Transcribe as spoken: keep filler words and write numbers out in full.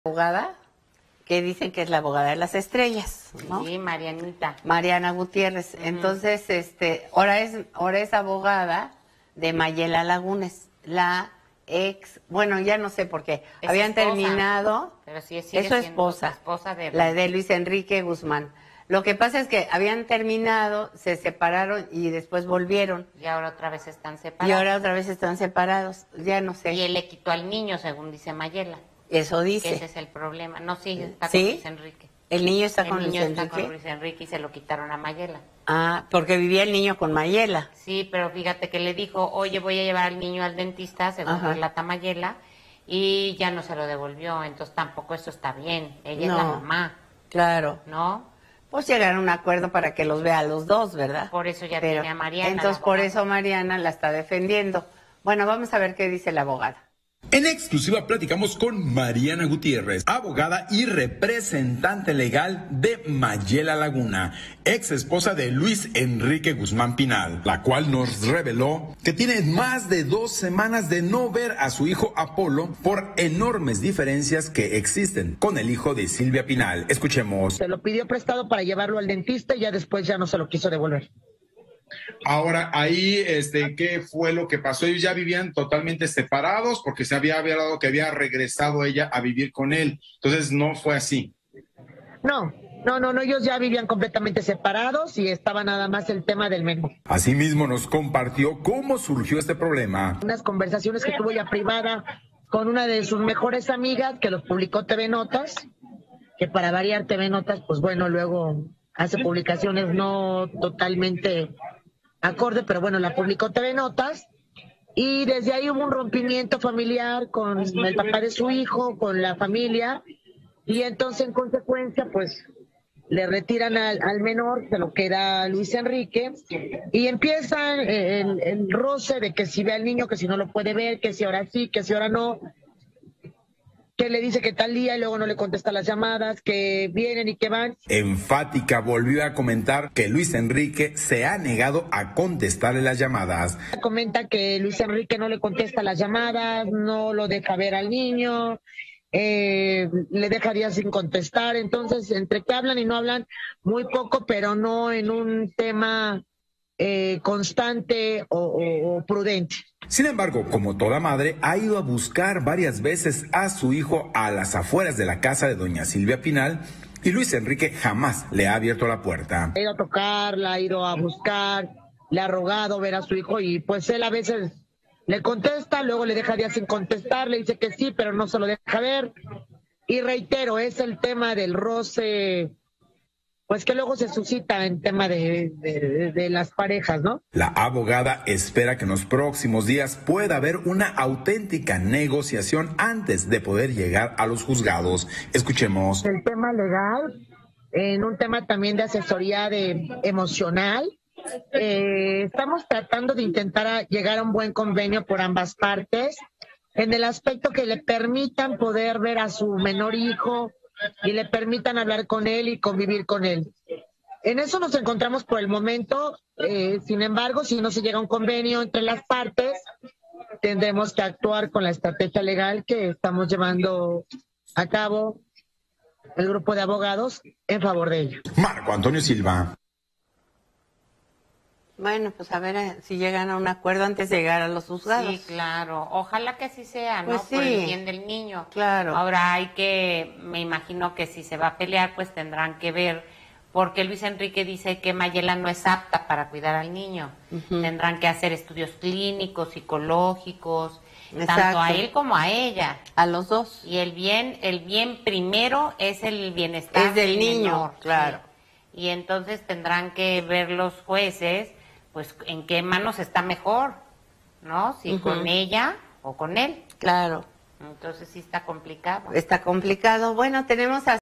Abogada, que dicen que es la abogada de las estrellas, ¿no? Sí, Marianita. Mariana Gutiérrez. Uh-huh. Entonces, este, ahora es, ahora es abogada de Mayela Lagunes, la ex, bueno, ya no sé por qué, es habían esposa, terminado, pero sí es su esposa, esposa de... la de Luis Enrique Guzmán. Lo que pasa es que habían terminado, se separaron y después volvieron. Y ahora otra vez están separados. Y ahora otra vez están separados, ya no sé. Y él le quitó al niño, según dice Mayela. Eso dice. Que ese es el problema. No, sí, está ¿Sí? con Luis Enrique. ¿El niño está con el Luis niño Enrique? está con Luis Enrique y se lo quitaron a Mayela. Ah, porque vivía el niño con Mayela. Sí, pero fíjate que le dijo, oye, voy a llevar al niño al dentista, según Ajá. relata Mayela, y ya no se lo devolvió. Entonces tampoco eso está bien. Ella No, es la mamá. Claro. ¿No? Pues llegaron a un acuerdo para que los vea a los dos, ¿verdad? Por eso ya Pero, tiene a Mariana. Entonces, por eso Mariana la está defendiendo. Bueno, vamos a ver qué dice la abogada. En exclusiva platicamos con Mariana Gutiérrez, abogada y representante legal de Mayela Laguna, ex esposa de Luis Enrique Guzmán Pinal, la cual nos reveló que tiene más de dos semanas de no ver a su hijo Apolo por enormes diferencias que existen con el hijo de Silvia Pinal. Escuchemos. Se lo pidió prestado para llevarlo al dentista y ya después ya no se lo quiso devolver. Ahora, ahí, este, ¿qué fue lo que pasó? Ellos ya vivían totalmente separados porque se había hablado que había regresado ella a vivir con él. Entonces, no fue así. No, no, no, no, ellos ya vivían completamente separados y estaba nada más el tema del menú. Asimismo, nos compartió cómo surgió este problema. Unas conversaciones que tuvo ya privada con una de sus mejores amigas que los publicó T V Notas, que para variar T V Notas, pues bueno, luego hace publicaciones no totalmente acorde, pero bueno, la publicó T V Notas, y desde ahí hubo un rompimiento familiar con el papá de su hijo, con la familia, y entonces en consecuencia, pues, le retiran al, al menor, se lo queda Luis Enrique, y empieza el, el roce de que si ve al niño, que si no lo puede ver, que si ahora sí, que si ahora no, que le dice que tal día y luego no le contesta las llamadas, que vienen y que van. Enfática volvió a comentar que Luis Enrique se ha negado a contestarle las llamadas. Comenta que Luis Enrique no le contesta las llamadas, no lo deja ver al niño, eh, le dejaría sin contestar. Entonces, entre que hablan y no hablan, muy poco, pero no en un tema eh, constante o, o, o prudente. Sin embargo, como toda madre, ha ido a buscar varias veces a su hijo a las afueras de la casa de doña Silvia Pinal, y Luis Enrique jamás le ha abierto la puerta. Ha ido a tocarla, ha ido a buscar, le ha rogado ver a su hijo y pues él a veces le contesta, luego le deja sin contestar, le dice que sí, pero no se lo deja ver. Y reitero, es el tema del roce, pues que luego se suscita en tema de, de, de las parejas, ¿no? La abogada espera que en los próximos días pueda haber una auténtica negociación antes de poder llegar a los juzgados. Escuchemos. El tema legal, en un tema también de asesoría de, emocional, eh, estamos tratando de intentar llegar a un buen convenio por ambas partes, en el aspecto que le permitan poder ver a su menor hijo y le permitan hablar con él y convivir con él. En eso nos encontramos por el momento, eh, sin embargo, si no se llega a un convenio entre las partes, tendremos que actuar con la estrategia legal que estamos llevando a cabo el grupo de abogados en favor de ellos. Marco Antonio Silva. Bueno, pues a ver eh, si llegan a un acuerdo antes de llegar a los juzgados. Sí, claro. Ojalá que así sea, ¿no? Pues sí. Por el bien del niño. Claro. Ahora hay que, me imagino que si se va a pelear, pues tendrán que ver, porque Luis Enrique dice que Mayela no es apta para cuidar al niño. Uh-huh. Tendrán que hacer estudios clínicos, psicológicos, Exacto. Tanto a él como a ella. A los dos. Y el bien, el bien primero es el bienestar es del, del niño, menor, claro. Sí. Y entonces tendrán que ver los jueces, pues en qué manos está mejor, ¿no? Si uh-huh. con ella o con él. Claro. Entonces sí está complicado. Está complicado. Bueno, tenemos a